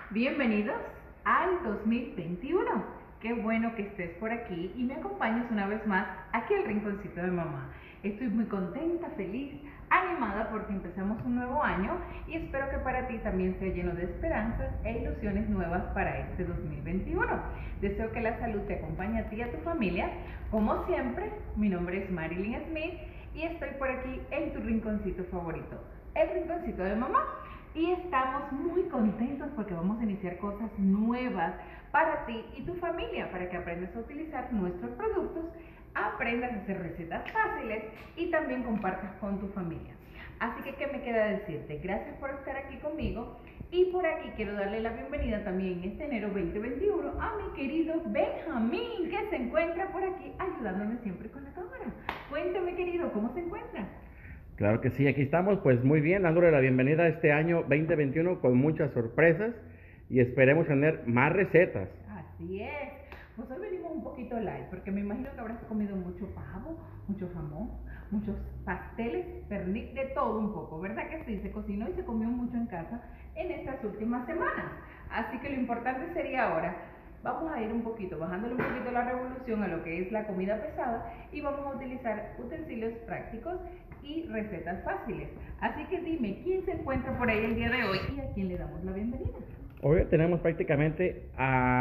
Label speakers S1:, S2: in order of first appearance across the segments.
S1: Bienvenidos al 2021. Qué bueno que estés por aquí y me acompañes una vez más aquí al rinconcito de mamá. Estoy muy contenta, feliz, animada porque empezamos un nuevo año y espero que para ti también sea lleno de esperanzas e ilusiones nuevas para este 2021. Deseo que la salud te acompañe a ti y a tu familia. Como siempre, mi nombre es Marilyn Smith y estoy por aquí en tu rinconcito favorito, el rinconcito de mamá. Y estamos muy contentos porque vamos a iniciar cosas nuevas para ti y tu familia, para que aprendas a utilizar nuestros productos, aprendas a hacer recetas fáciles y también compartas con tu familia. Así que, ¿qué me queda decirte? Gracias por estar aquí conmigo y por aquí quiero darle la bienvenida también en este enero 2021 a mi querido Benjamín, que se encuentra por aquí ayudándome siempre con la cámara. Cuéntame, querido, ¿cómo se encuentra?
S2: Claro que sí, aquí estamos pues muy bien, dándole la bienvenida a este año 2021 con muchas sorpresas y esperemos tener más recetas.
S1: Así es. Pues hoy venimos un poquito light, porque me imagino que habrás comido mucho pavo, mucho jamón, muchos pasteles, pernil, de todo un poco, ¿verdad que sí? Se cocinó y se comió mucho en casa en estas últimas semanas. Así que lo importante sería ahora, vamos a ir un poquito, bajándole un poquito la revolución a lo que es la comida pesada y vamos a utilizar utensilios prácticos y recetas fáciles. Así que dime, ¿quién se encuentra por ahí el día de hoy y a quién le damos la bienvenida?
S2: Hoy tenemos prácticamente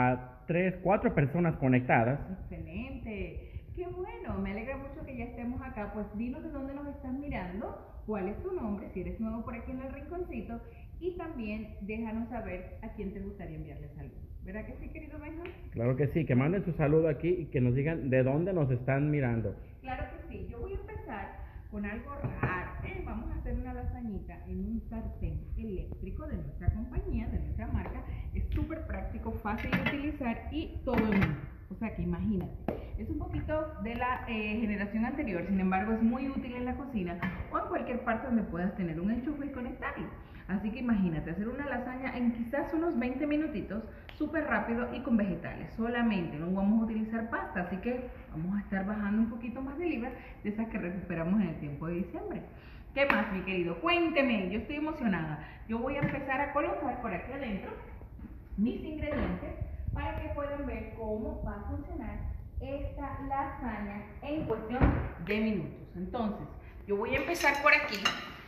S2: a 4 personas conectadas.
S1: Excelente, qué bueno, me alegra mucho que ya estemos acá. Pues dinos de dónde nos estás mirando, cuál es tu nombre, si eres nuevo por aquí en el rinconcito, y también déjanos saber a quién te gustaría enviarle saludos. ¿Verdad que sí, querido Benjamín?
S2: Claro que sí, que manden su saludo aquí y que nos digan de dónde nos están mirando.
S1: Claro que sí, yo voy a empezar con algo raro. Vamos a hacer una lasañita en un sartén eléctrico de nuestra compañía, de nuestra marca. Es súper práctico, fácil de utilizar y todo en uno. O sea que imagínate, es un poquito de la generación anterior, sin embargo es muy útil en la cocina o en cualquier parte donde puedas tener un enchufe y conectarlo. Así que imagínate hacer una lasaña en quizás unos 20 minutitos, súper rápido y con vegetales. Solamente no vamos a utilizar pasta, así que vamos a estar bajando un poquito más de libras de esas que recuperamos en el tiempo de diciembre. ¿Qué más, mi querido? Cuénteme, yo estoy emocionada. Yo voy a empezar a colocar por aquí adentro mis ingredientes para que puedan ver cómo va a funcionar esta lasaña en cuestión de minutos. Entonces, yo voy a empezar por aquí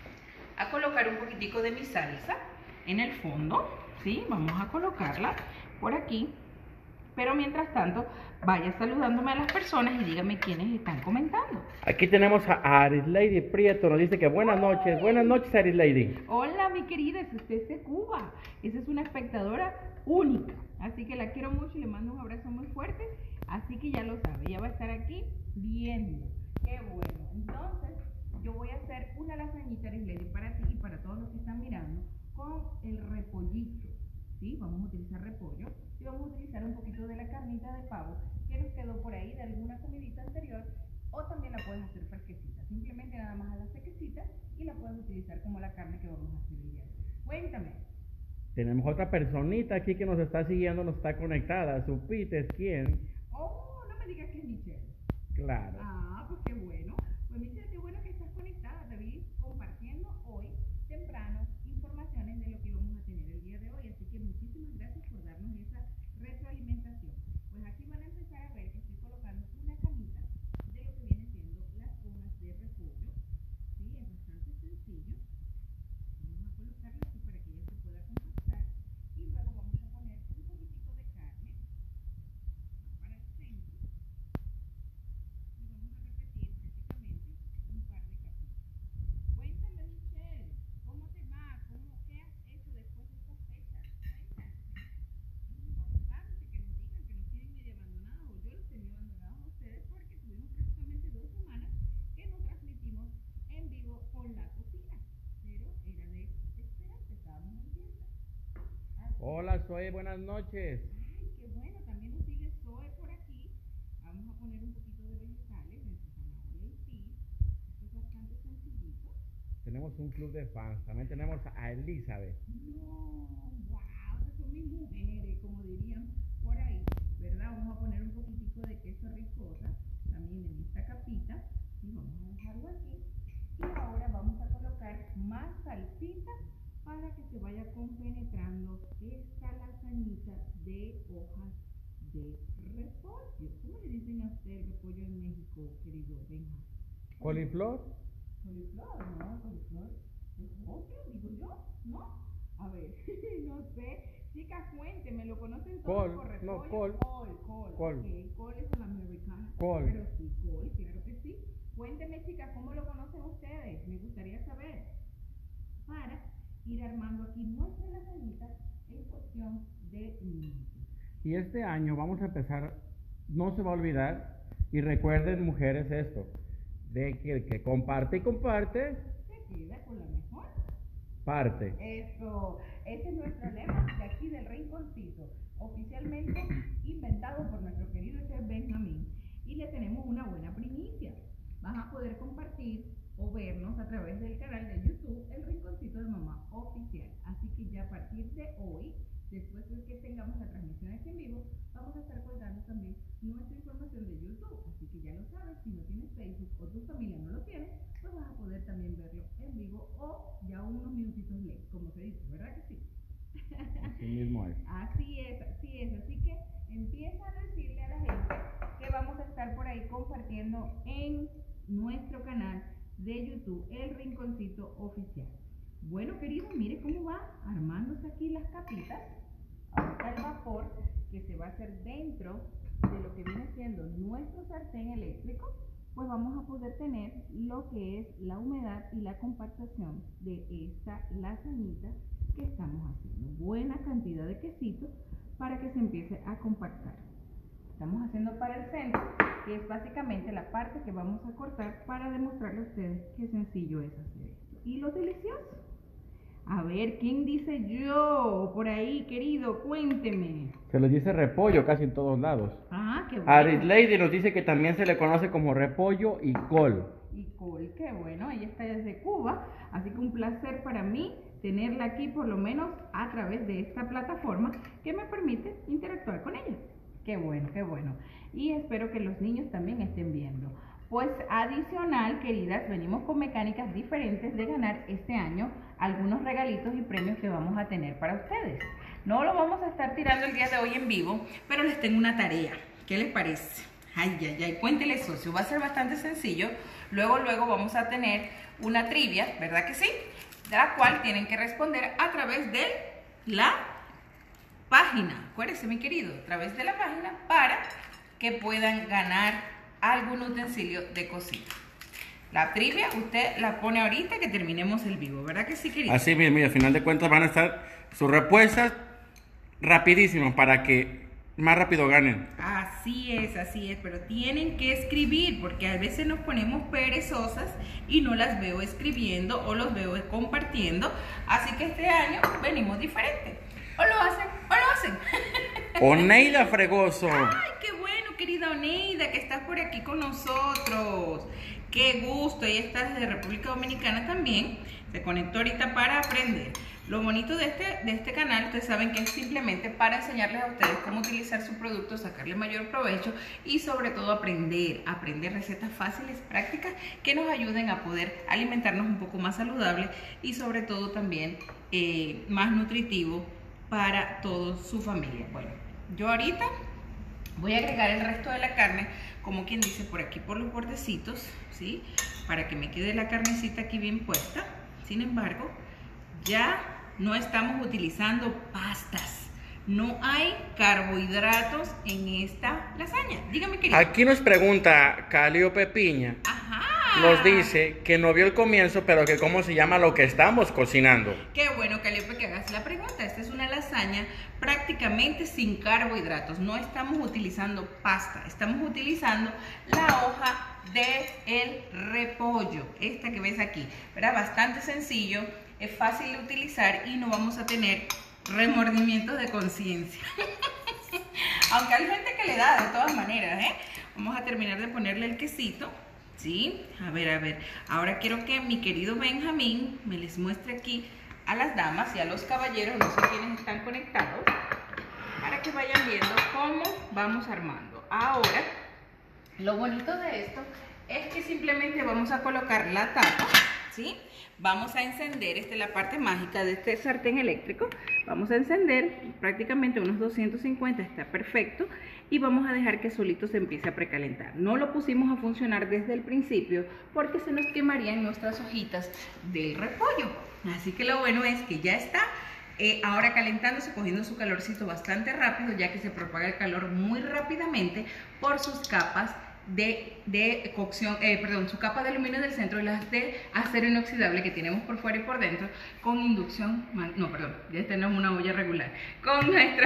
S1: a colocar un poquitico de mi salsa en el fondo, ¿sí? Vamos a colocarla por aquí. Pero mientras tanto, vaya saludándome a las personas y dígame quiénes están comentando.
S2: Aquí tenemos a Arislady Prieto, nos dice que buenas noches Arislady.
S1: Hola mi querida, es usted de Cuba, esa es una espectadora única, así que la quiero mucho y le mando un abrazo muy fuerte, así que ya lo sabe, ella va a estar aquí viendo, qué bueno. Entonces, yo voy a hacer una lasañita Arislady para ti y para todos los que están mirando con el repollito, ¿sí? Vamos a utilizar repollo y vamos a utilizar un poquito de la carnita de pavo que nos quedó por ahí de alguna comidita anterior, o también la puedes hacer fresquecita, simplemente nada más a la sequecita y la puedes utilizar como la carne que vamos a hacer el día de hoy. Cuéntame.
S2: Tenemos otra personita aquí que nos está siguiendo, nos está conectada. ¿Supiste quién?
S1: Oh, no me digas que es Michelle.
S2: Claro.
S1: Ah, pues qué bueno. Pues Michelle, qué bueno que estás conectada. Te vi compartiendo hoy temprano informaciones de lo que vamos a tener el día de hoy. Así que muchísimas gracias por darnos esa retroalimentación. Pues aquí van a empezar a ver que estoy colocando una camita de lo que viene siendo las hojas de repollo. Sí, es bastante sencillo. Vamos a colocarla aquí para que ella se pueda compactar. Y luego vamos a poner un poquitico de carne para el centro. Y vamos a repetir prácticamente un par de capitas. Cuéntame, Michelle, ¿cómo te va? ¿Qué has hecho después de estas fechas? Cuéntame. Es importante que nos digan que nos tienen medio abandonados, o yo los tenía abandonados a ustedes porque tuvimos prácticamente 2 semanas que no transmitimos en vivo con la cocina, pero era de esperar que estábamos en fiesta.
S2: Hola Zoe, buenas noches.
S1: Ay, qué bueno, también nos sigue Zoe por aquí. Vamos a poner un poquito de vegetales, nuestra zanahoria y pis. Esto es bastante sencillito.
S2: Tenemos un club de fans, también tenemos a Elizabeth.
S1: No, wow, esas son mis mujeres, como dirían por ahí, ¿verdad? Vamos a poner un poquitico de queso ricota también en esta capita y vamos a dejarlo aquí. Y ahora vamos a colocar más salsita para que se vaya compenetrando esta lasaña. de hojas de repollo. ¿Cómo le dicen a usted el repollo en México, querido Benja?
S2: ¿Coliflor?
S1: Coliflor, ¿no? Coliflor. ¿Repollo? Digo yo, ¿no? A ver, no sé. Chicas, cuénteme, ¿lo conocen todos
S2: Col,
S1: por repollo?
S2: no, col.
S1: Col.
S2: Col.
S1: Ok, col es la americana.
S2: Col.
S1: Pero sí, col, claro que sí. Cuénteme, chicas, ¿cómo lo conocen ustedes? Me gustaría saber. Para ir armando aquí nuestra lasañita en cuestión de minutos.
S2: Y este año vamos a empezar, no se va a olvidar, y recuerden, mujeres, esto, de que el que comparte y comparte,
S1: Se queda con la mejor
S2: parte.
S1: Eso, ese es nuestro lema de aquí del Rinconcito, oficialmente inventado por nuestro querido chef Benjamín. Y le tenemos una buena primicia. Vas a poder compartir o vernos a través del canal de YouTube El Rinconcito de Mamá Oficial. Así que ya a partir de hoy, después de que tengamos la transmisión aquí en vivo, vamos a estar colgando también nuestra información de YouTube. Así que ya lo sabes, si no tienes Facebook o tu familia no lo tiene, pues vas a poder también verlo en vivo o ya unos minutitos late, como se dice, ¿verdad que sí?
S2: Así mismo es.
S1: Así es. Así que empieza a decirle a la gente que vamos a estar por ahí compartiendo en nuestro canal de YouTube El Rinconcito Oficial. Bueno, queridos, mire cómo va armándose aquí las capitas. Ahorita el vapor que se va a hacer dentro de lo que viene siendo nuestro sartén eléctrico, pues vamos a poder tener lo que es la humedad y la compactación de esta lasañita que estamos haciendo. Buena cantidad de quesito para que se empiece a compactar. Estamos haciendo para el centro, que es básicamente la parte que vamos a cortar para demostrarle a ustedes qué sencillo es hacer esto. Y lo delicioso. A ver, ¿quién dice yo? Por ahí, querido, cuénteme.
S2: Se les dice repollo casi en todos lados.
S1: Ah, qué bueno.
S2: Aris Lady nos dice que también se le conoce como repollo y col.
S1: Y col, qué bueno, ella está desde Cuba, así que un placer para mí tenerla aquí por lo menos a través de esta plataforma que me permite interactuar con ella. Qué bueno, qué bueno. Y espero que los niños también estén viendo. Pues adicional, queridas, venimos con mecánicas diferentes de ganar este año algunos regalitos y premios que vamos a tener para ustedes. No lo vamos a estar tirando el día de hoy en vivo, pero les tengo una tarea. ¿Qué les parece? Ay, cuéntele, socio. Va a ser bastante sencillo. Luego vamos a tener una trivia, ¿verdad que sí? De la cual tienen que responder a través de la página. Acuérdense, mi querido, a través de la página para que puedan ganar algún utensilio de cocina. La trivia usted la pone ahorita que terminemos el vivo, ¿verdad que sí, querido?
S2: Así mismo, y al final de cuentas van a estar sus respuestas rapidísimas para que más rápido ganen.
S1: Así es, pero tienen que escribir porque a veces nos ponemos perezosas y no las veo escribiendo o los veo compartiendo, así que este año venimos diferente. O lo hacen.
S2: Oneida Fregoso.
S1: Ay, qué bueno, querida Oneida, que estás por aquí con nosotros. Qué gusto, ella está desde República Dominicana también. Se conectó ahorita para aprender. Lo bonito de este canal, ustedes saben que es simplemente para enseñarles a ustedes cómo utilizar su producto, sacarle mayor provecho y sobre todo aprender recetas fáciles, prácticas, que nos ayuden a poder alimentarnos un poco más saludable y sobre todo también más nutritivo para toda su familia. Bueno, yo ahorita voy a agregar el resto de la carne, como quien dice, por aquí por los bordecitos, ¿sí? Para que me quede la carnecita aquí bien puesta. Sin embargo, ya no estamos utilizando pastas. No hay carbohidratos en esta lasaña. Dígame, querido.
S2: Aquí nos pregunta Caliope Piña.
S1: Ajá.
S2: Nos dice que no vio el comienzo, pero que cómo se llama lo que estamos cocinando.
S1: Qué bueno, Caliope, que hagas la pregunta. Esta es una lasaña prácticamente sin carbohidratos. No estamos utilizando pasta, estamos utilizando la hoja del repollo. Esta que ves aquí, ¿verdad? Bastante sencillo, es fácil de utilizar y no vamos a tener remordimientos de conciencia. Aunque hay gente que le da de todas maneras, ¿eh? Vamos a terminar de ponerle el quesito. ¿Sí? A ver. Ahora quiero que mi querido Benjamín me les muestre aquí a las damas y a los caballeros, no sé quiénes están conectados, para que vayan viendo cómo vamos armando. Ahora, lo bonito de esto es que simplemente vamos a colocar la tapa, ¿sí? Vamos a encender, esta es la parte mágica de este sartén eléctrico. Vamos a encender prácticamente unos 250, está perfecto, y vamos a dejar que solito se empiece a precalentar. No lo pusimos a funcionar desde el principio porque se nos quemarían nuestras hojitas del repollo. Así que lo bueno es que ya está ahora calentándose, cogiendo su calorcito bastante rápido, ya que se propaga el calor muy rápidamente por sus capas de cocción, su capa de aluminio del centro y las de acero inoxidable que tenemos por fuera y por dentro con inducción, ya tenemos una olla regular, con nuestro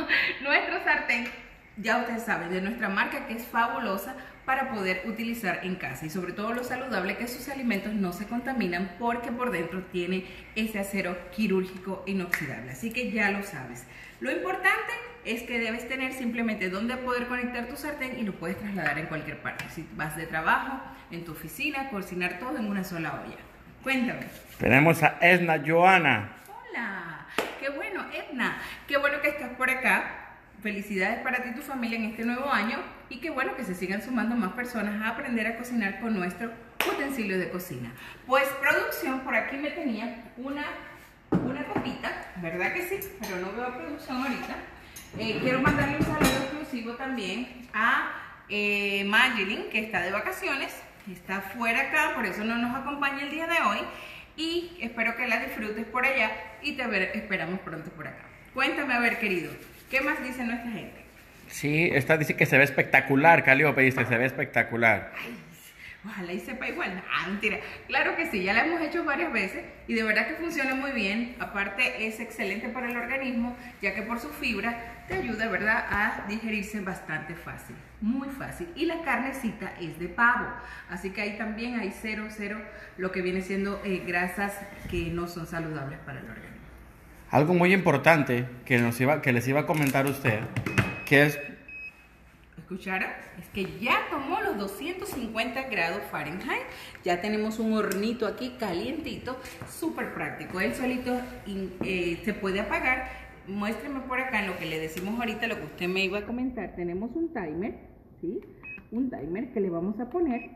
S1: sartén, ya ustedes saben, de nuestra marca, que es fabulosa para poder utilizar en casa, y sobre todo lo saludable que sus alimentos no se contaminan porque por dentro tiene ese acero quirúrgico inoxidable. Así que ya lo sabes. Lo importante es que debes tener simplemente donde poder conectar tu sartén, y lo puedes trasladar en cualquier parte. Si vas de trabajo, en tu oficina, cocinar todo en una sola olla. Cuéntame.
S2: Tenemos a Edna Joana.
S1: Hola, qué bueno, Edna, qué bueno que estás por acá. Felicidades para ti y tu familia en este nuevo año, y qué bueno que se sigan sumando más personas a aprender a cocinar con nuestro utensilio de cocina. Pues producción por aquí me tenía una tapita, ¿verdad que sí? Pero no veo producción ahorita. Quiero mandarle un saludo exclusivo también a Magdalene, que está de vacaciones, está fuera acá, por eso no nos acompaña el día de hoy, y espero que la disfrutes por allá y te esperamos pronto por acá. Cuéntame, a ver, querido, ¿qué más dice nuestra gente?
S2: Sí, esta dice que se ve espectacular, Calíope dice que se ve espectacular.
S1: Ay, ojalá y sepa igual. Ah, mentira. Claro que sí, ya la hemos hecho varias veces y de verdad que funciona muy bien. Aparte es excelente para el organismo, ya que por su fibra te ayuda, ¿verdad?, a digerirse bastante fácil, muy fácil. Y la carnecita es de pavo, así que ahí también hay cero lo que viene siendo grasas que no son saludables para el organismo.
S2: Algo muy importante que les iba a comentar a usted, que es...
S1: ¿Escucharon? Es que ya tomó los 250 grados Fahrenheit, ya tenemos un hornito aquí calientito, súper práctico, él solito se puede apagar. Muéstreme por acá en lo que le decimos ahorita, lo que usted me iba a comentar. Tenemos un timer, ¿sí? Un timer que le vamos a poner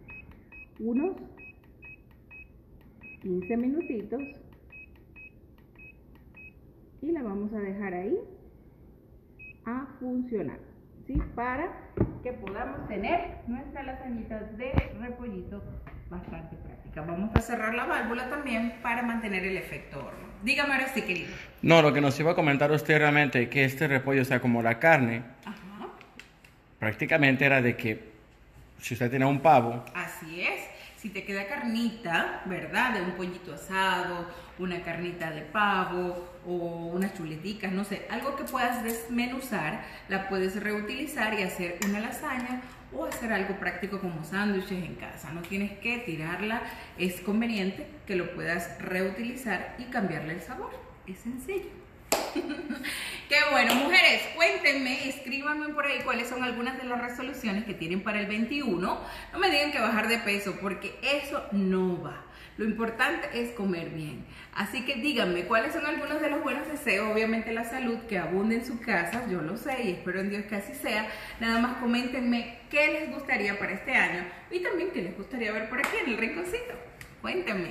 S1: unos 15 minutitos y la vamos a dejar ahí a funcionar, ¿sí? Para que podamos tener nuestra lasañita de repollito bastante práctica. Vamos a cerrar la válvula también para mantener el efecto horno. Dígame ahora sí, querido.
S2: No, lo que nos iba a comentar usted realmente, que este repollo, o sea, como la carne,
S1: ajá,
S2: prácticamente era de que si usted tiene un pavo...
S1: Así es. Si te queda carnita, ¿verdad?, de un pollito asado, una carnita de pavo o unas chuleticas, no sé, algo que puedas desmenuzar, la puedes reutilizar y hacer una lasaña o hacer algo práctico como sándwiches en casa. No tienes que tirarla, es conveniente que lo puedas reutilizar y cambiarle el sabor. Es sencillo. Qué bueno, mujeres, cuéntenme, escríbanme por ahí cuáles son algunas de las resoluciones que tienen para el 21. No me digan que bajar de peso, porque eso no va. Lo importante es comer bien. Así que díganme cuáles son algunos de los buenos deseos. Obviamente la salud, que abunde en su casa, yo lo sé y espero en Dios que así sea. Nada más coméntenme qué les gustaría para este año y también qué les gustaría ver por aquí en el rinconcito. Cuéntenme.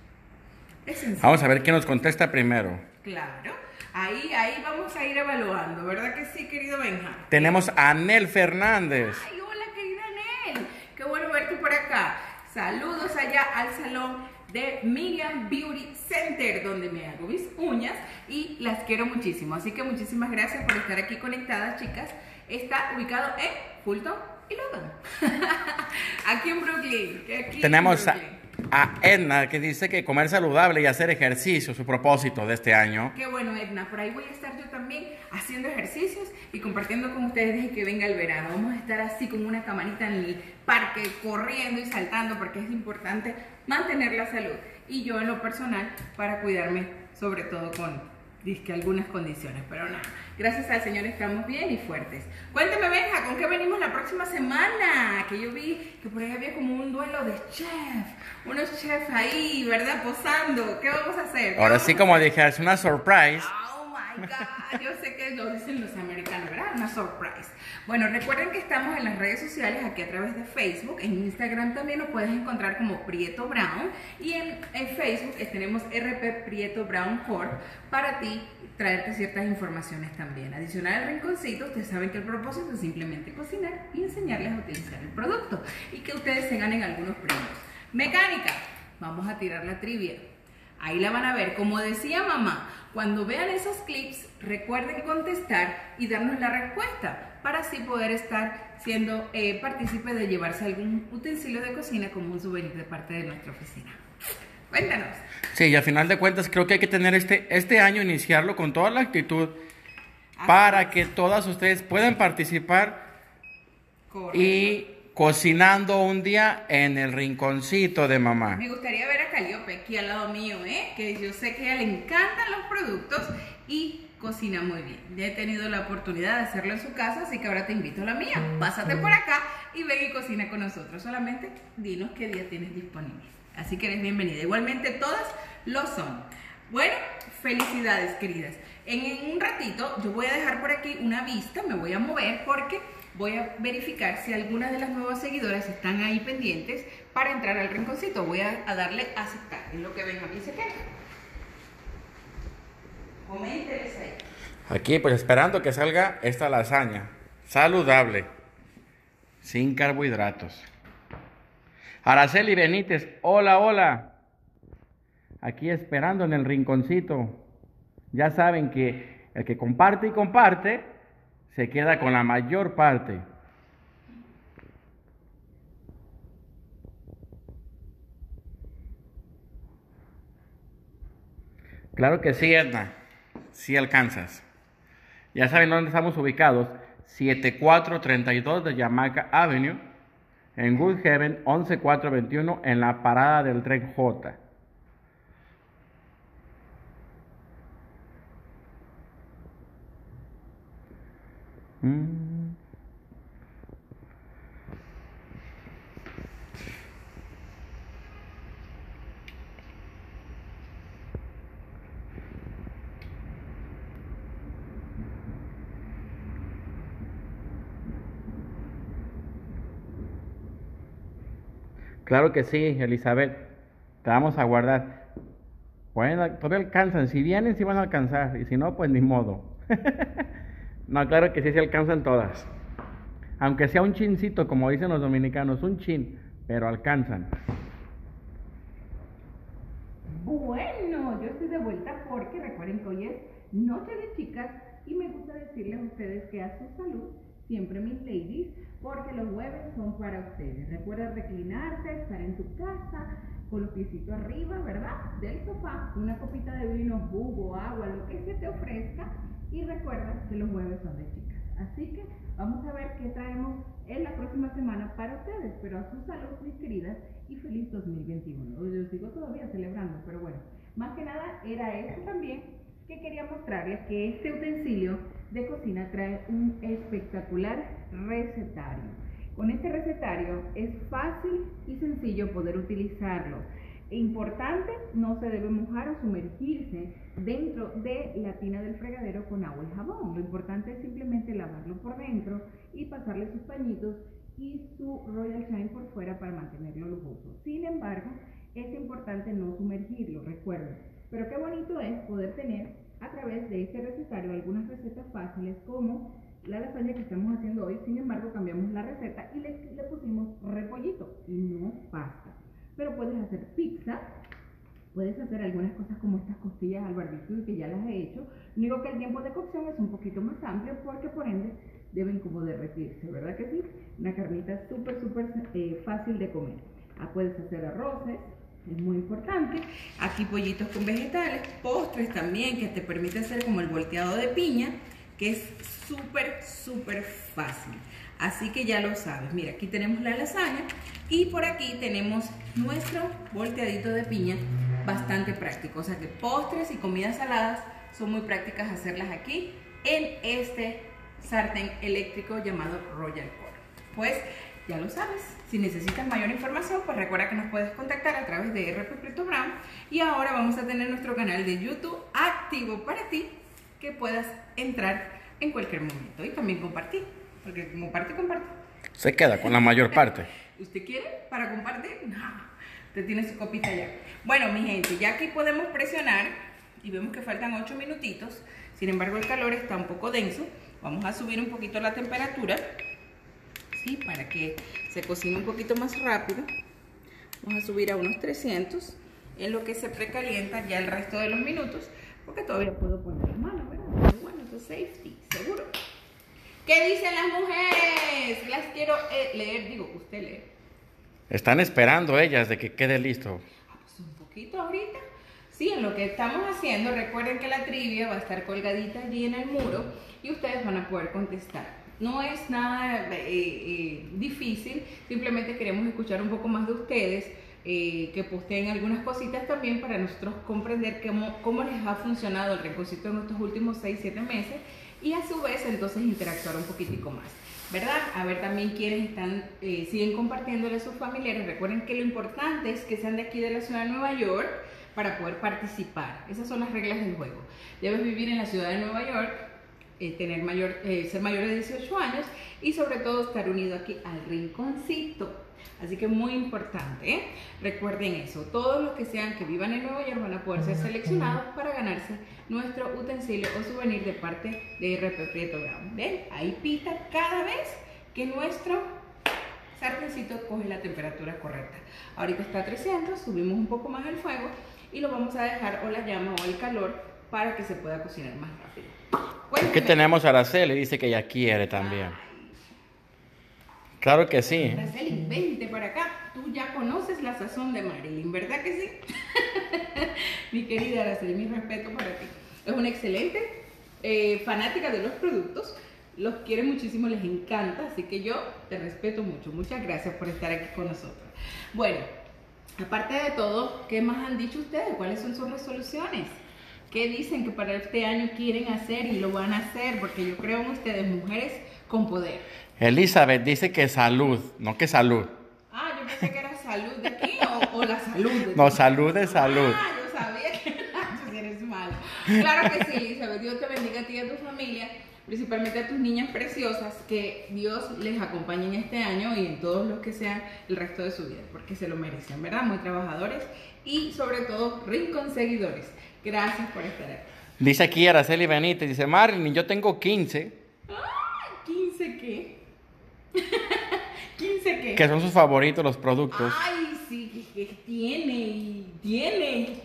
S2: Vamos a ver quién nos contesta primero.
S1: Claro. Ahí vamos a ir evaluando, ¿verdad que sí, querido Benja?
S2: Tenemos a Anel Fernández.
S1: Ay, hola, querida Anel. Qué bueno verte por acá. Saludos allá al salón de Miriam Beauty Center, donde me hago mis uñas y las quiero muchísimo. Así que muchísimas gracias por estar aquí conectadas, chicas. Está ubicado en Fulton y Logan. Aquí en Brooklyn.
S2: Tenemos a Edna, que dice que comer saludable y hacer ejercicio es su propósito de este año.
S1: Qué bueno, Edna. Por ahí voy a estar yo también haciendo ejercicios y compartiendo con ustedes desde que venga el verano. Vamos a estar así con una camarita en el parque, corriendo y saltando, porque es importante mantener la salud. Y yo en lo personal, para cuidarme, sobre todo con algunas condiciones, pero nada, gracias al Señor estamos bien y fuertes. Cuéntame, Benja, ¿con qué venimos la próxima semana? Que yo vi que por ahí había como un duelo de unos chefs ahí, ¿verdad?, posando. ¿Qué vamos a hacer?
S2: Ahora sí, como dije, es una surprise.
S1: Oh my God, yo sé que lo dicen los americanos, ¿verdad? Una surprise. Bueno, recuerden que estamos en las redes sociales, aquí a través de Facebook, en Instagram también nos puedes encontrar como Prieto Brown, y en Facebook tenemos RP Prieto Brown Corp para ti, traerte ciertas informaciones también. Adicional al rinconcito, ustedes saben que el propósito es simplemente cocinar y enseñarles a utilizar el producto y que ustedes se ganen algunos premios. Mecánica, vamos a tirar la trivia. Ahí la van a ver. Como decía mamá, cuando vean esos clips, recuerden contestar y darnos la respuesta para así poder estar siendo partícipes de llevarse algún utensilio de cocina como un souvenir de parte de nuestra oficina. Cuéntanos.
S2: Sí, y a final de cuentas creo que hay que tener este año, iniciarlo con toda la actitud para que todas ustedes puedan participar.
S1: Correcto.
S2: Y cocinando un día en el rinconcito de mamá.
S1: Me gustaría ver a Caliope aquí al lado mío, que yo sé que a ella le encantan los productos y cocina muy bien. Ya he tenido la oportunidad de hacerlo en su casa, así que ahora te invito a la mía. Pásate por acá y ven y cocina con nosotros. Solamente dinos qué día tienes disponible. Así que eres bienvenida. Igualmente todas lo son. Bueno, felicidades, queridas. En un ratito yo voy a dejar por aquí una vista, me voy a mover porque voy a verificar si algunas de las nuevas seguidoras están ahí pendientes para entrar al rinconcito. Voy a darle a aceptar. Es lo que ven aquí se queda. Coménteles ahí.
S2: Aquí pues esperando que salga esta lasaña saludable, sin carbohidratos. Araceli Benítez, hola, hola. Aquí esperando en el rinconcito. Ya saben que el que comparte y comparte se queda con la mayor parte. Claro que sí, Edna. Sí alcanzas. Ya saben dónde estamos ubicados. 7432 de Yamaca Avenue. En Woodhaven, 11421 en la parada del tren J. Claro que sí, Elizabeth. Te vamos a guardar. Bueno, todavía alcanzan. Si vienen, sí van a alcanzar. Y si no, pues ni modo. No, claro que sí se alcanzan todas. Aunque sea un chincito, como dicen los dominicanos, un chin, pero alcanzan.
S1: Bueno, yo estoy de vuelta porque recuerden que hoy es Noche de Chicas y me gusta decirles a ustedes que a su salud, siempre mis ladies, porque los jueves son para ustedes. Recuerda reclinarte, estar en tu casa, con los piecitos arriba, ¿verdad? Del sofá, una copita de vino, jugo, agua, lo que se te ofrezca. Y recuerda que los jueves son de chicas. Así que vamos a ver qué traemos en la próxima semana para ustedes. Pero a su salud, mis queridas, y feliz 2021. Yo sigo todavía celebrando, pero bueno. Más que nada era esto también que quería mostrarles, que este utensilio de cocina trae un espectacular recetario. Con este recetario es fácil y sencillo poder utilizarlo. Importante, no se debe mojar o sumergirse dentro de la tina del fregadero con agua y jabón. Lo importante es simplemente lavarlo por dentro y pasarle sus pañitos y su Royal Shine por fuera para mantenerlo lujoso. Sin embargo, es importante no sumergirlo, recuerden. Pero qué bonito es poder tener a través de este recetario algunas recetas fáciles como la lasaña que estamos haciendo hoy. Sin embargo, cambiamos la receta y le pusimos repollito y no pasta. Pero puedes hacer pizza, puedes hacer algunas cosas como estas costillas al barbecue que ya las he hecho. Lo único que el tiempo de cocción es un poquito más amplio porque por ende deben como derretirse, ¿verdad que sí? Una carnita súper fácil de comer. Puedes hacer arroces, es muy importante. Aquí pollitos con vegetales, postres también que te permite hacer como el volteado de piña, que es súper fácil. Así que ya lo sabes. Mira, aquí tenemos la lasaña y por aquí tenemos nuestro volteadito de piña, bastante práctico. O sea que postres y comidas saladas son muy prácticas hacerlas aquí en este sartén eléctrico llamado Royal Core. Pues ya lo sabes. Si necesitas mayor información, pues recuerda que nos puedes contactar a través de RP Prieto Brown. Y ahora vamos a tener nuestro canal de YouTube activo para ti, que puedas entrar en cualquier momento y también compartir, porque como comparte.
S2: Se queda con la mayor parte.
S1: ¿Usted quiere para compartir? No, usted tiene su copita ya. Bueno, mi gente, ya aquí podemos presionar y vemos que faltan 8 minutitos. Sin embargo, el calor está un poco denso. Vamos a subir un poquito la temperatura, ¿sí? Para que se cocine un poquito más rápido. Vamos a subir a unos 300 en lo que se precalienta ya el resto de los minutos, porque todavía puedo poner las manos, ¿verdad? Pero bueno, esto es safety, seguro. ¿Qué dicen las mujeres? Las quiero leer, digo, usted lee.
S2: Están esperando ellas de que quede listo.
S1: Pues un poquito ahorita. Sí, en lo que estamos haciendo, recuerden que la trivia va a estar colgadita allí en el muro y ustedes van a poder contestar. No es nada difícil, simplemente queremos escuchar un poco más de ustedes, que posteen algunas cositas también para nosotros comprender cómo les ha funcionado el Rinconcito en estos últimos 6-7 meses y a su vez entonces interactuar un poquitico más, ¿verdad? A ver también quiénes siguen compartiéndole a sus familiares. Recuerden que lo importante es que sean de aquí de la ciudad de Nueva York para poder participar. Esas son las reglas del juego. Debes vivir en la ciudad de Nueva York, ser mayor de 18 años y sobre todo estar unido aquí al Rinconcito. Así que muy importante, ¿eh? Recuerden eso, todos los que vivan en Nueva York van a poder ser seleccionados para ganarse nuestro utensilio o souvenir de parte de RP Prieto Brown. ¿Ven? Ahí pita cada vez que nuestro sartencito coge la temperatura correcta. Ahorita está a 300, subimos un poco más el fuego y lo vamos a dejar o la llama o el calor para que se pueda cocinar más rápido.
S2: Aquí tenemos a Araceli, dice que ella quiere también. Claro que sí.
S1: Araceli, vente para acá. Tú ya conoces la sazón de Marilyn, ¿verdad que sí? Mi querida Araceli, mi respeto para ti. Es una excelente fanática de los productos. Los quiere muchísimo, les encanta. Así que yo te respeto mucho. Muchas gracias por estar aquí con nosotros. Bueno, aparte de todo, ¿qué más han dicho ustedes? ¿Cuáles son sus resoluciones? ¿Qué dicen que para este año quieren hacer y lo van a hacer? Porque yo creo en ustedes, mujeres con poder.
S2: Elizabeth dice que salud, no que salud.
S1: Ah, yo pensé que era salud de aquí o la salud de
S2: No, salud de salud.
S1: Ah, yo sabía que tú eres malo. Claro que sí, Elizabeth. Dios te bendiga a ti y a tu familia, principalmente a tus niñas preciosas, que Dios les acompañe en este año y en todos los que sean el resto de su vida, porque se lo merecen, ¿verdad? Muy trabajadores y sobre todo rincón seguidores. Gracias por estar aquí.
S2: Dice aquí Araceli Benítez, dice Marilyn, yo tengo 15.
S1: ¡Ay! ¿15 qué? ¿15 qué?
S2: Que son sus favoritos los productos.
S1: Ay, sí, que tiene.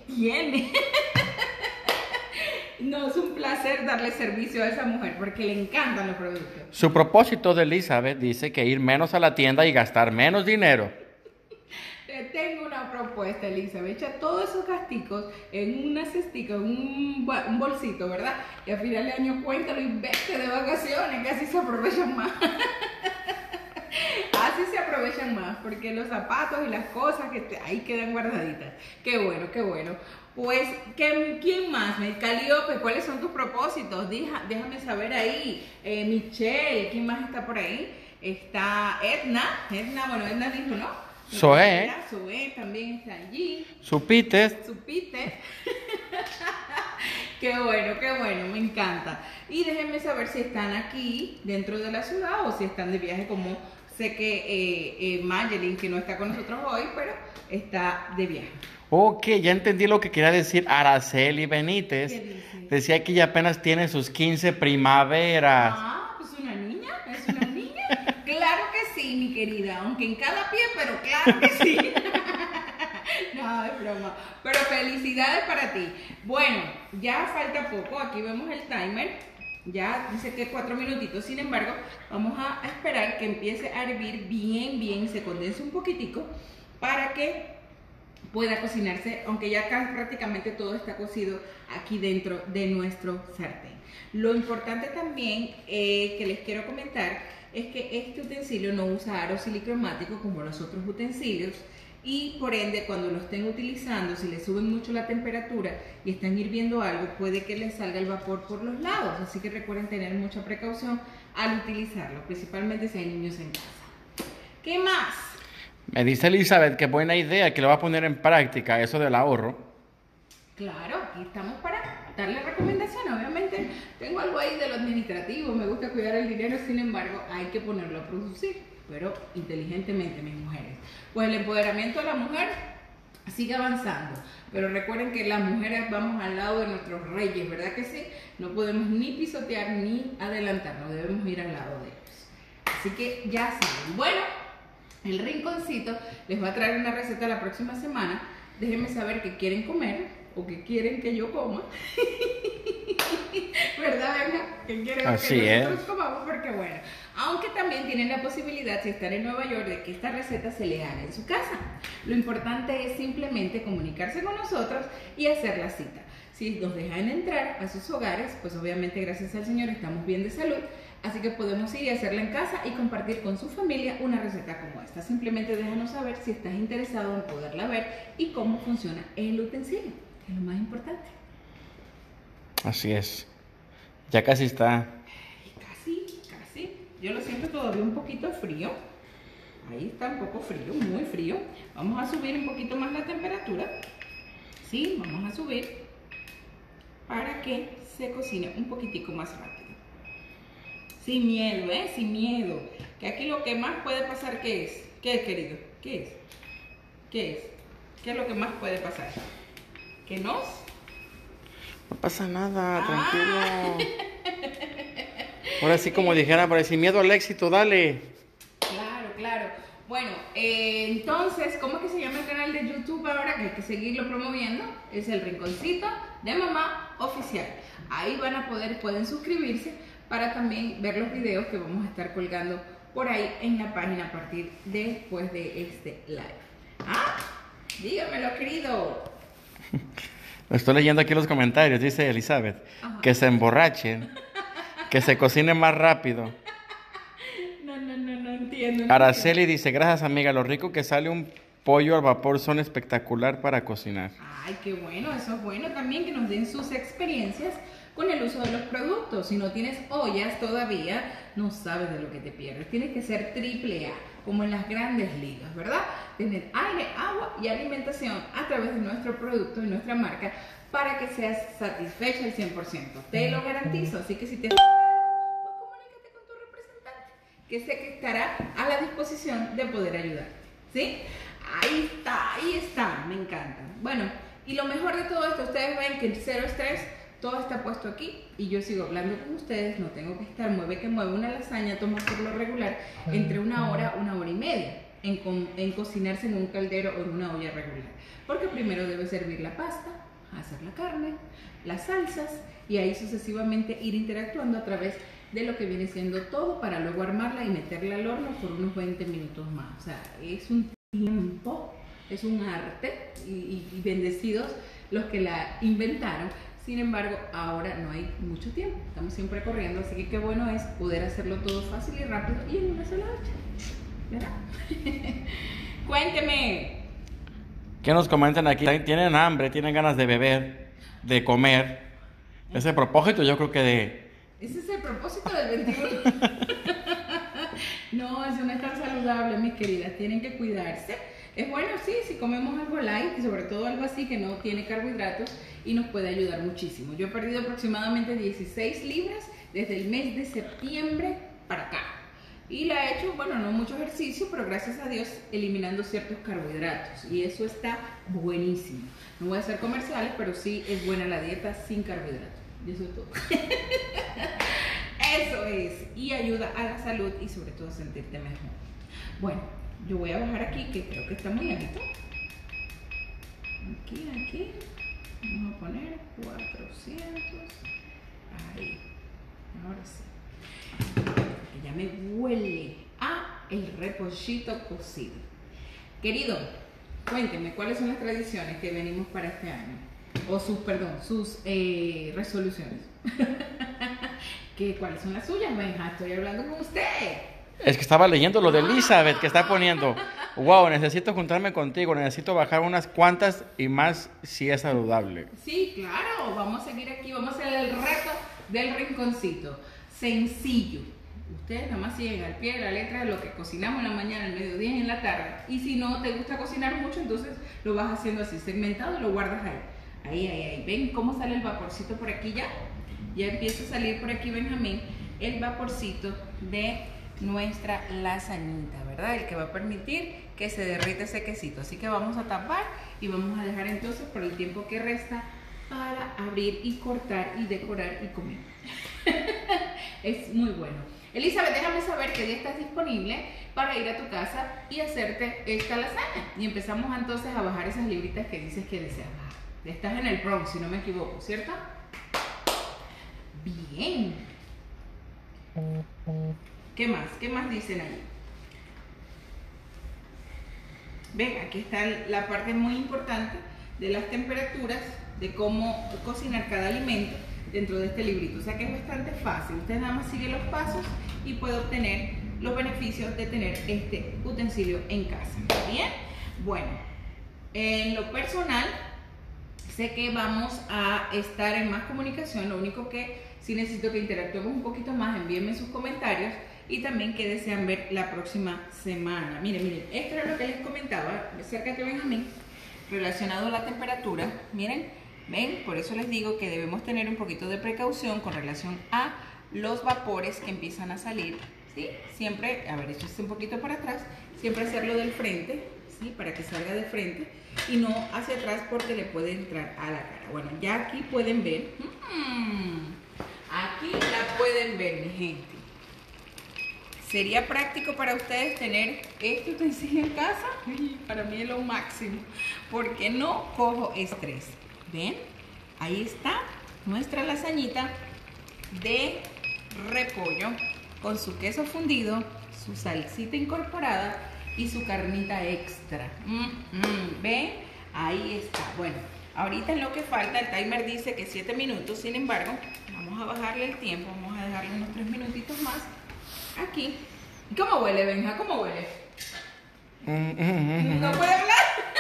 S1: No, es un placer darle servicio a esa mujer porque le encantan los productos.
S2: Su propósito de Elizabeth dice que ir menos a la tienda y gastar menos dinero.
S1: Te tengo una propuesta, Elizabeth. Echa todos esos gasticos en una cestica, en un bolsito, ¿verdad? Y a final de año cuéntalo y vete de vacaciones, que así se aprovechan más. Así se aprovechan más, porque los zapatos y las cosas ahí quedan guardaditas. Qué bueno, qué bueno. Pues, ¿quién más? Calíope, ¿cuáles son tus propósitos? Déjame saber ahí. Michelle, ¿quién más está por ahí? Está Edna, bueno, Edna dijo, ¿no?
S2: Zoé
S1: también está allí.
S2: Supite.
S1: Qué bueno, me encanta. Y déjenme saber si están aquí dentro de la ciudad o si están de viaje, como sé que Mayelin, que no está con nosotros hoy, pero está de viaje.
S2: Ok, ya entendí lo que quería decir Araceli Benítez.
S1: ¿Qué dice?
S2: Decía que ella apenas tiene sus 15 primaveras.
S1: Ah, pues una niña, es una niña. Claro que sí, mi querida, aunque en cada pie, pero claro que sí. No, es broma. Pero felicidades para ti. Bueno, ya falta poco, aquí vemos el timer. Ya dice que 4 minutitos, sin embargo, vamos a esperar que empiece a hervir bien, se condense un poquitico para que pueda cocinarse, aunque ya acá prácticamente todo está cocido aquí dentro de nuestro sartén. Lo importante también que les quiero comentar es que este utensilio no usa aro silicromático como los otros utensilios y por ende cuando lo estén utilizando, si le suben mucho la temperatura y están hirviendo algo, puede que les salga el vapor por los lados, así que recuerden tener mucha precaución al utilizarlo, principalmente si hay niños en casa. ¿Qué más?
S2: Me dice Elizabeth que buena idea, que lo va a poner en práctica, eso del ahorro.
S1: Claro, aquí estamos para darle recomendaciones. Obviamente tengo algo ahí de lo administrativo, me gusta cuidar el dinero, sin embargo hay que ponerlo a producir, pero inteligentemente, mis mujeres. Pues el empoderamiento de la mujer sigue avanzando, pero recuerden que las mujeres vamos al lado de nuestros reyes, ¿verdad que sí? No podemos ni pisotear ni adelantarnos, debemos ir al lado de ellos. Así que ya saben. Bueno, el rinconcito les va a traer una receta la próxima semana. Déjenme saber qué quieren comer o qué quieren que yo coma. ¿Verdad, Berna? ¿Qué quieren que nosotros comamos? Porque bueno, aunque también tienen la posibilidad, si están en Nueva York, de que esta receta se le haga en su casa. Lo importante es simplemente comunicarse con nosotros y hacer la cita. Si nos dejan entrar a sus hogares, pues obviamente gracias al Señor estamos bien de salud, así que podemos ir y hacerla en casa y compartir con su familia una receta como esta. Simplemente déjanos saber si estás interesado en poderla ver y cómo funciona el utensilio, que es lo más importante.
S2: Así es. Ya casi está.
S1: Casi. Yo lo siento todavía un poquito frío. Ahí está un poco frío, muy frío. Vamos a subir un poquito más la temperatura. Sí, vamos a subir para que se cocine un poquitico más rápido. Sin miedo, sin miedo. Que aquí lo que más puede pasar, ¿qué es? ¿Qué es, querido? ¿Qué es? ¿Qué es? ¿Qué es lo que más puede pasar? ¿Que nos?
S2: No pasa nada, tranquilo. Ahora sí, como dijera, por sin miedo al éxito, dale.
S1: Claro. Bueno, entonces, ¿cómo es que se llama el canal de YouTube ahora? Que hay que seguirlo promoviendo. Es el Rinconcito de Mamá Oficial. Ahí pueden suscribirse para también ver los videos que vamos a estar colgando por ahí en la página a partir después de este live. Dígamelo, querido.
S2: Estoy leyendo aquí los comentarios, dice Elizabeth. Ajá. Que se emborrachen, que se cocine más rápido.
S1: No entiendo.
S2: Araceli dice, gracias amiga, lo rico que sale un pollo al vapor son espectacular para cocinar.
S1: Ay, qué bueno, eso es bueno también, que nos den sus experiencias con el uso de los productos. Si no tienes ollas todavía, no sabes de lo que te pierdes. Tienes que ser AAA, como en las grandes ligas, ¿verdad? Tener aire, agua y alimentación a través de nuestro producto y nuestra marca para que seas satisfecha al 100%. Te lo garantizo. Así que si te... pues comunícate con tu representante, que sé que estará a la disposición de poder ayudarte. ¿Sí? Ahí está, me encanta. Bueno, y lo mejor de todo esto, ustedes ven que el cero estrés, todo está puesto aquí y yo sigo hablando con ustedes, no tengo que estar mueve que mueve. Una lasaña toma por lo regular entre 1 hora, 1 hora y media en cocinarse en un caldero o en una olla regular. Porque primero debe servir la pasta, hacer la carne, las salsas y ahí sucesivamente ir interactuando a través de lo que viene siendo todo para luego armarla y meterla al horno por unos 20 minutos más. O sea, es un tiempo, es un arte y bendecidos los que la inventaron. Sin embargo, ahora no hay mucho tiempo, estamos siempre corriendo, así que qué bueno es poder hacerlo todo fácil y rápido y en una sola noche, ¿verdad? Cuénteme.
S2: ¿Qué nos comentan aquí? ¿Tienen hambre? ¿Tienen ganas de beber? ¿De comer? Ese propósito yo creo que de...
S1: Ese es el propósito del 21. No, eso no es tan saludable, mis queridas, tienen que cuidarse. Es bueno, sí, si comemos algo light, y sobre todo algo así que no tiene carbohidratos y nos puede ayudar muchísimo. Yo he perdido aproximadamente 16 libras desde el mes de septiembre para acá. Y la he hecho, bueno, no mucho ejercicio, pero gracias a Dios eliminando ciertos carbohidratos. Y eso está buenísimo. No voy a hacer comerciales, pero sí es buena la dieta sin carbohidratos. Y eso es todo. Eso es. Y ayuda a la salud y sobre todo a sentirte mejor. Bueno, yo voy a bajar aquí, que creo que está muy alto. Aquí. Vamos a poner 400. Ahí. Ahora sí. Que ya me huele a el repollito cocido. Querido, cuénteme, ¿cuáles son las tradiciones que venimos para este año? O sus resoluciones. ¿Cuáles son las suyas, Benja? Estoy hablando con usted.
S2: Es que estaba leyendo lo de Elizabeth, que está poniendo, wow, necesito juntarme contigo, necesito bajar unas cuantas y más si es saludable.
S1: Sí, claro, vamos a seguir aquí, vamos a hacer el reto del rinconcito. Sencillo. Ustedes nada más siguen al pie de la letra lo que cocinamos en la mañana, al mediodía y en la tarde. Y si no te gusta cocinar mucho, entonces lo vas haciendo así, segmentado y lo guardas ahí. Ahí. ¿Ven cómo sale el vaporcito por aquí ya? Ya empieza a salir por aquí, Benjamín, el vaporcito de nuestra lasañita, ¿verdad? El que va a permitir que se derrita ese quesito. Así que vamos a tapar y vamos a dejar entonces por el tiempo que resta para abrir y cortar y decorar y comer. Es muy bueno. Elizabeth, déjame saber qué día estás disponible para ir a tu casa y hacerte esta lasaña. Y empezamos entonces a bajar esas libritas que dices que deseas bajar. Estás en el Bronx, si no me equivoco, ¿cierto? Bien. ¿Qué más? ¿Qué más dicen ahí? Ven, aquí está la parte muy importante de las temperaturas, de cómo cocinar cada alimento dentro de este librito. O sea que es bastante fácil. Usted nada más sigue los pasos y puede obtener los beneficios de tener este utensilio en casa. ¿Bien? Bueno, en lo personal, sé que vamos a estar en más comunicación. Lo único que sí necesito que interactuemos un poquito más. Envíenme sus comentarios y también qué desean ver la próxima semana. Miren, esto era lo que les comentaba acerca de Benjamín, relacionado a la temperatura. Miren, ven, por eso les digo que debemos tener un poquito de precaución con relación a los vapores que empiezan a salir, ¿sí? Siempre, a ver, échese un poquito para atrás, siempre hacerlo del frente, ¿sí? Para que salga de frente y no hacia atrás porque le puede entrar a la cara. Bueno, ya aquí pueden ver, aquí la pueden ver, mi gente. ¿Sería práctico para ustedes tener este utensilio en casa? Para mí es lo máximo, porque no cojo estrés. ¿Ven? Ahí está nuestra lasañita de repollo con su queso fundido, su salsita incorporada y su carnita extra. ¿Ven? Ahí está. Bueno, ahorita en lo que falta, el timer dice que 7 minutos, sin embargo, vamos a bajarle el tiempo, vamos a dejarle unos 3 minutitos más. Aquí. ¿Cómo huele, Benja? ¿Cómo huele? ¿No puede hablar?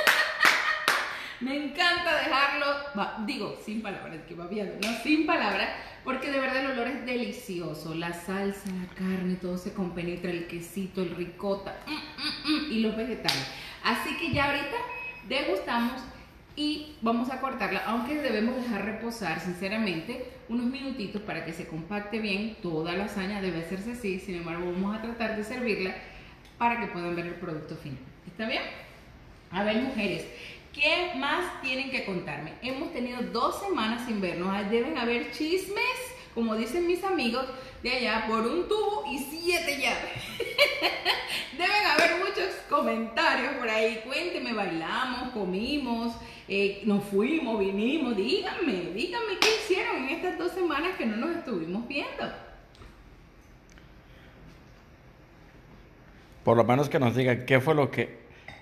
S1: Me encanta dejarlo, digo, sin palabras, que va viendo, no, sin palabras, porque de verdad el olor es delicioso. La salsa, la carne, todo se compenetra, el quesito, el ricota y los vegetales. Así que ya ahorita degustamos y vamos a cortarla, aunque debemos dejar reposar sinceramente unos minutitos para que se compacte bien. Toda la lasaña debe hacerse así, sin embargo vamos a tratar de servirla para que puedan ver el producto final. ¿Está bien? A ver, mujeres, ¿qué más tienen que contarme? Hemos tenido 2 semanas sin vernos, deben haber chismes, como dicen mis amigos de allá, por un tubo y 7 llaves. Deben haber muchos comentarios por ahí. Cuéntenme, bailamos, comimos, nos fuimos, vinimos. Díganme qué hicieron en estas 2 semanas que no nos estuvimos viendo.
S2: Por lo menos que nos digan qué fue lo que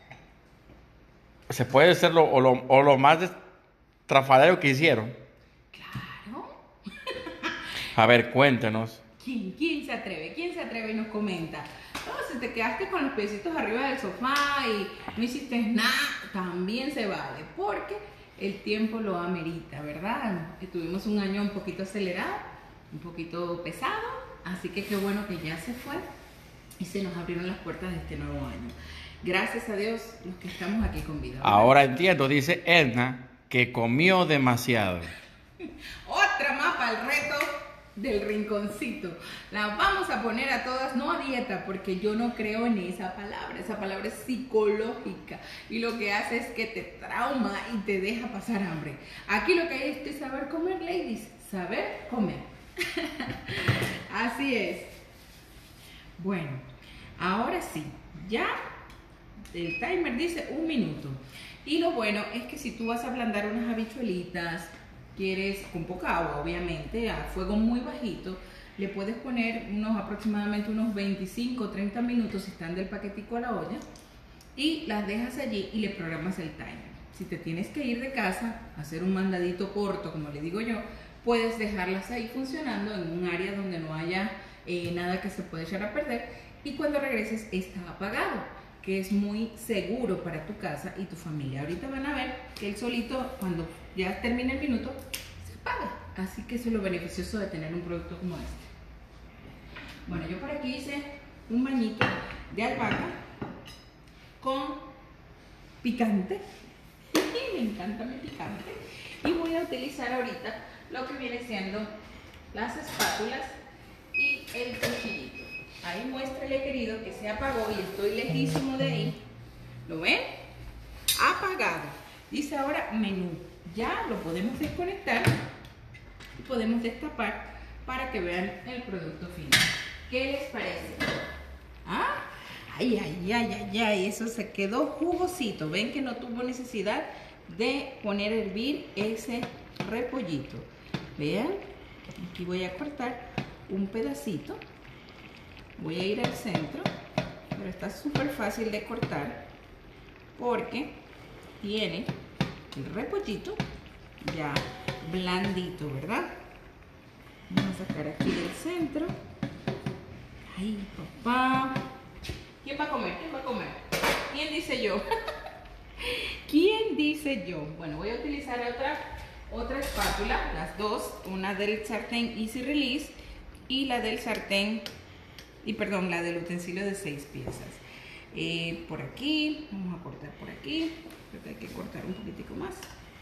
S2: se puede ser lo más estrafalario que hicieron.
S1: Claro.
S2: A ver, cuéntenos.
S1: ¿Quién se atreve? ¿Quién se atreve y nos comenta? No, si te quedaste con los piecitos arriba del sofá y no hiciste nada, también se vale, porque el tiempo lo amerita, ¿verdad? Tuvimos un año un poquito acelerado, un poquito pesado, así que qué bueno que ya se fue y se nos abrieron las puertas de este nuevo año. Gracias a Dios, los que estamos aquí con vida, ¿verdad?
S2: Ahora entiendo, dice Edna, que comió demasiado.
S1: Otra más para el reto del rinconcito. La vamos a poner a todas, no a dieta, porque yo no creo en esa palabra es psicológica y lo que hace es que te trauma y te deja pasar hambre. Aquí lo que hay es que saber comer, ladies, saber comer. Así es. Bueno, ahora sí, ya el timer dice 1 minuto. Y lo bueno es que si tú vas a ablandar unas habichuelitas, quieres con poca agua, obviamente, a fuego muy bajito, le puedes poner aproximadamente unos 25 o 30 minutos si están del paquetico a la olla y las dejas allí y le programas el timer. Si te tienes que ir de casa a hacer un mandadito corto, como le digo yo, puedes dejarlas ahí funcionando en un área donde no haya nada que se pueda echar a perder y cuando regreses está apagado, que es muy seguro para tu casa y tu familia. Ahorita van a ver que él solito, cuando ya termine el minuto, se apaga. Así que eso es lo beneficioso de tener un producto como este. Bueno, yo por aquí hice un bañito de albahaca con picante. me encanta mi picante. Y voy a utilizar ahorita lo que viene siendo las espátulas y el cuchillito. Ahí muéstrale, querido, que se apagó y estoy lejísimo de ahí. ¿Lo ven? Apagado. Dice ahora menú. Ya lo podemos desconectar y podemos destapar para que vean el producto final. ¿Qué les parece? ¿Ah? Ay, ay, ay, ay, ay, eso se quedó jugosito. Ven que no tuvo necesidad de poner a hervir ese repollito. Vean, aquí voy a cortar un pedacito. Voy a ir al centro, pero está súper fácil de cortar porque tiene el repollito ya blandito, ¿verdad? Vamos a sacar aquí del centro. Ay, papá. ¿Quién va a comer? ¿Quién va a comer? ¿Quién dice yo? ¿Quién dice yo? Bueno, voy a utilizar otra espátula, las dos, una del sartén Easy Release y la del sartén, la del utensilio de 6 piezas. Por aquí, vamos a cortar por aquí, pero hay que cortar un poquitico más.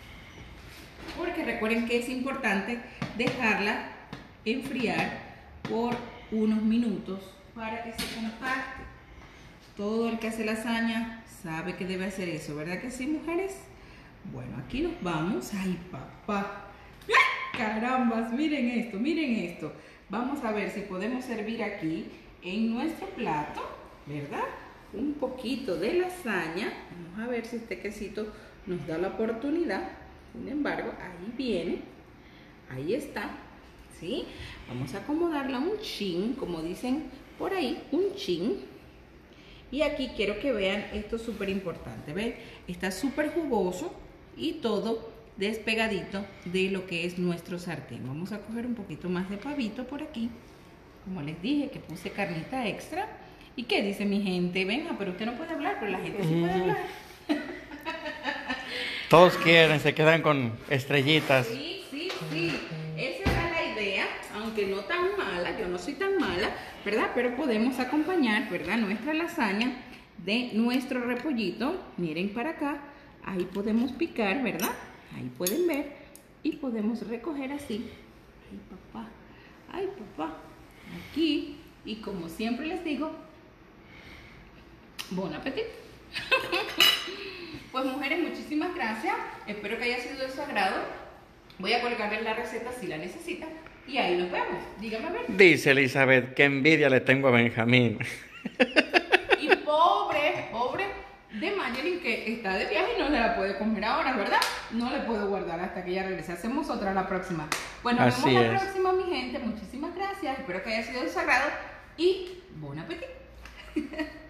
S1: Porque recuerden que es importante dejarla enfriar por unos minutos para que se compacte. Todo el que hace lasaña sabe que debe hacer eso, ¿verdad que sí, mujeres? Bueno, aquí nos vamos. ¡Ay, papá! ¡Carambas! Miren esto, miren esto. Vamos a ver si podemos servir aquí en nuestro plato, ¿verdad? Un poquito de lasaña. Vamos a ver si este quesito nos da la oportunidad. Sin embargo, ahí viene. Ahí está. ¿Sí? Vamos a acomodarla un chin, como dicen por ahí, un chin. Y aquí quiero que vean esto súper importante, ¿ven? Está súper jugoso y todo despegadito de lo que es nuestro sartén. Vamos a coger un poquito más de pavito por aquí. Como les dije, que puse carnita extra. ¿Y qué dice mi gente? Venga, pero usted no puede hablar, pero la gente sí puede hablar.
S2: Todos quieren, se quedan con estrellitas.
S1: Sí, sí, sí. Esa era la idea, aunque no tan mala, yo no soy tan mala, ¿verdad? Pero podemos acompañar, ¿verdad? Nuestra lasaña de nuestro repollito. Miren para acá, ahí podemos picar, ¿verdad? Ahí pueden ver y podemos recoger así. Ay, papá, aquí. Y como siempre les digo, bon appetit. Pues mujeres, muchísimas gracias. Espero que haya sido de su agrado. Voy a colgarles la receta si la necesitan. Y ahí nos vemos. Dígame a ver.
S2: Dice Elizabeth, qué envidia le tengo a Benjamín.
S1: Y pobre de Mayelin, que está de viaje y no se la puede comer ahora, ¿verdad? No le puedo guardar hasta que ella regrese. Hacemos otra la próxima. Bueno, nos vemos la próxima, mi gente. Muchísimas gracias. Espero que haya sido de su agrado. Y bon appetit.